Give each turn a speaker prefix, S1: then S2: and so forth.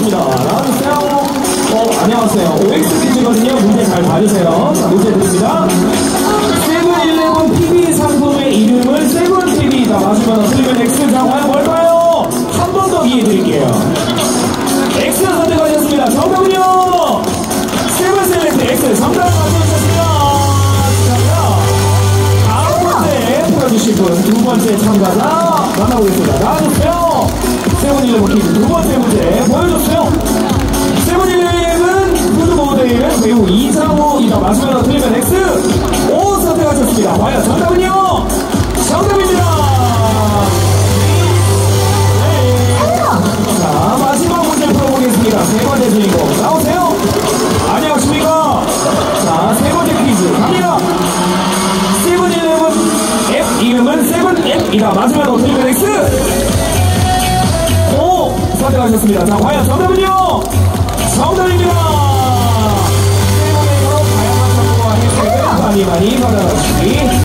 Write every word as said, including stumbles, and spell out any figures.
S1: 나왔습니다. 나와주세요. 어, 안녕하세요. 오엑스 퀴즈거든요. 문제 잘 봐주세요. 자, 문제 드립니다. 세븐일레븐 티비 상품의 이름을 세븐티비다. 맞으면 틀리면 X. 자, 과연 뭘까요? 한 번 더 기회 드릴게요. X 선택하셨습니다. 정답은요? 세븐 셀렉트 X. 정답 맞춰주셨습니다. 다음 번째 풀어주실 분, 두 번째 참가자 만나보겠습니다. 나와주세요. 세븐일레븐 퀴즈 두 번째 문제 보여줬어요. 세븐일레븐 푸드 모델은 배우 이상호이다. 맞으면 틀리면 X. O 선택하셨습니다. 과연 정답은요? 정답입니다. 네. 자, 마지막 문제 풀어보겠습니다. 세 번째 주인공 나오세요. 안녕하십니까. 자, 세 번째 퀴즈 갑니다. 세븐일레븐 앱 이름은 세븐앱이다. 맞으면 틀리면 X. O 선택하셨습니다. 자, 과연 정답은요? 정답입니다. 세븐앱으로 다양한 정보와 혜택을 많이 많이 받아가시기